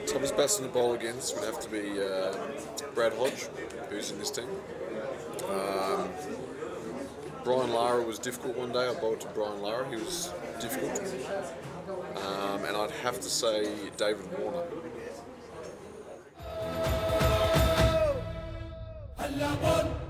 Toughest batsman to bowl against would have to be Brad Hodge, who's in this team. Brian Lara was difficult one day. I bowled to Brian Lara. He was difficult. And I'd have to say David Warner.